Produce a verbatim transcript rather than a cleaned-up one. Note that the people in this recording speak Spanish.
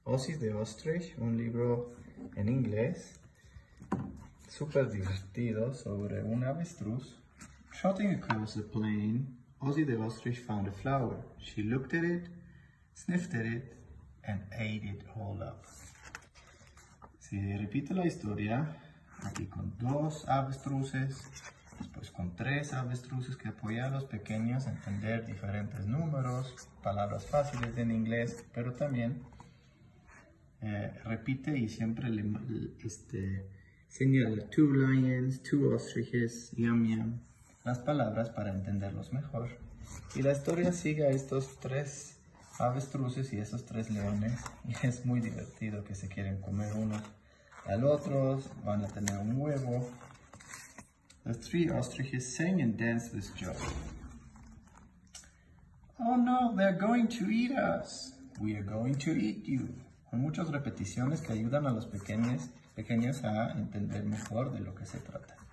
Ozzy the Ostrich, un libro en inglés súper divertido sobre un avestruz. Trotting across the plain, Ozzy the Ostrich found a flower. She looked at it, sniffed at it, and ate it all up. Si repito la historia, aquí con dos avestruces, después con tres avestruces que apoyan a los pequeños a entender diferentes números, palabras fáciles en inglés, pero también eh, repite y siempre le, este, señala two lions, two ostriches, yum yum, las palabras para entenderlos mejor. Y la historia sigue a estos tres avestruces y esos tres leones, y es muy divertido que se quieren comer unos al otro, van a tener un huevo. The three ostriches sang and danced with joy. Oh no, they're going to eat us. We are going to eat you. Con muchas repeticiones que ayudan a los pequeños, pequeños a entender mejor de lo que se trata.